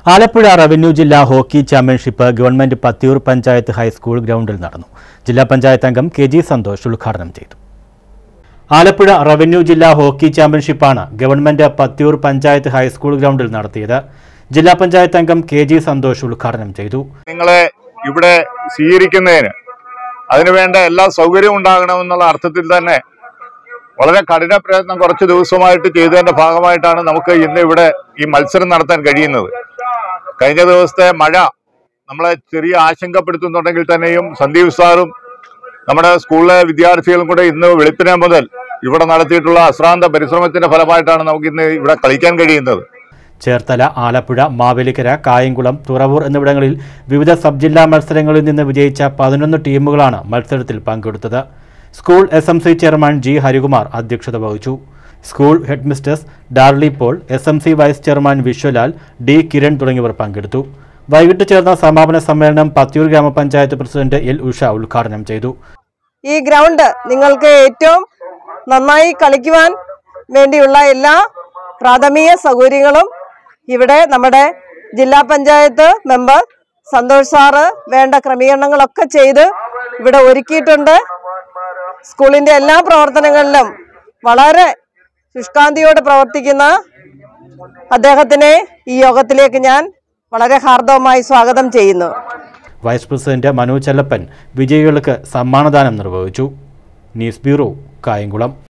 Alappuzha revenue ജില്ലാ hockey championship government Pathiyoor panchayat high school ഗ്രൗണ്ടിൽ നടന്നു. ജില്ലാ പഞ്ചായത്ത് അംഗം കെ.ജി. സന്തോഷ് ഉദ്ഘാടനം ചെയ്തു. ആലപ്പുഴ റവന്യൂ ജില്ലാ ഹോക്കി ചാമ്പ്യൻഷിപ്പാണ് ഗവൺമെന്റ് പത്തിയൂർ പഞ്ചായത്ത് ഹൈസ്കൂൾ ഗ്രൗണ്ടിൽ നടത്തിയത്. ജില്ലാ പഞ്ചായത്ത് അംഗം കെ.ജി. സന്തോഷ് ഉദ്ഘാടനം ചെയ്തു. നിങ്ങളെ ഇവിടെ സ്വീകരിക്കുന്നതിന് അതിനുവേണ്ട എല്ലാ സൗകര്യവും ഉണ്ടാകണമെന്നുള്ള അർത്ഥത്തിൽ തന്നെ വളരെ കഠിന പ്രയത്നം കുറച്ച് ദിവസമായിട്ട് ചെയ്തതിന്റെ ഭാഗമായിട്ടാണ് നമുക്ക് ഇന്ന് ഇവിടെ ഈ മത്സരം നടത്താൻ കഴിയുന്നത്. കഴിഞ്ഞ ദിവസത്തെ മഴ നമ്മളെ ചെറിയ ആശങ്കപ്പെടുത്തുന്നുണ്ടെങ്കിൽ തന്നെയും സന്ദീപ് സാറും നമ്മുടെ സ്കൂളിലെ വിദ്യാർത്ഥികളും കൂടെ ഇന്ന് വെളുപ്പിനെ മുതൽ ഇവിടെ നടത്തിയിട്ടുള്ള അശ്രാന്ത പരിശ്രമത്തിന്റെ ഫലമായിട്ടാണ് നമുക്ക് ഇന്ന് ഇവിടെ കളിക്കാൻ കഴിയുന്നത്. ചേർത്തല, ആലപ്പുഴ, മാവേലിക്കര, കായംകുളം, തുറവൂർ എന്നിവിടങ്ങളിൽ വിവിധ സബ് ജില്ലാ മത്സരങ്ങളിൽ നിന്ന് വിജയിച്ച 11 ടീമുകളാണ് മത്സരത്തിൽ പങ്കെടുത്തത്. School SMC chairman G Harikumar അധ്യക്ഷത വഹിച്ചു. School headmistress Darly Paul, SMC vice chairman Vishwalal, D Kiran തുടങ്ങിയവർ പങ്കെടുത്തു. വൈകിട്ട് ചേർന്ന സമാപന സമ്മേളനം പത്തിയൂർ ഗ്രാമപഞ്ചായത്ത് പ്രസിഡന്റ് എൽ ഉഷ ഉദ്ഘാടനം ചെയ്തു. ഈ ഗ്രൗണ്ട് നിങ്ങൾക്ക് ഏറ്റവും നന്നായി കളിക്കുവാൻ വേണ്ടിയുള്ള എല്ലാ പ്രാഥമിക സൗകര്യങ്ങളും ഇവിടെ നമ്മുടെ ജില്ലാ പഞ്ചായത്ത് മെമ്പർ സന്തോഷ് സാറ് വേണ്ട ക്രമീകരണങ്ങളൊക്കെ ചെയ്ത് ഇവിടെ ഒരുക്കിയിട്ടുണ്ട്. സ്കൂളിൻ്റെ എല്ലാ പ്രവർത്തനങ്ങളിലും വളരെ ശുഷ്കാന്തിയോടെ പ്രവർത്തിക്കുന്ന അദ്ദേഹത്തിനെ ഈ യോഗത്തിലേക്ക് ഞാൻ വളരെ ഹാർദവമായി സ്വാഗതം ചെയ്യുന്നു. വൈസ് പ്രസിഡന്റ് മനു ചെല്ലപ്പൻ വിജയികൾക്ക് സമ്മാനദാനം നിർവഹിച്ചു. News bureau, Kayamkulam.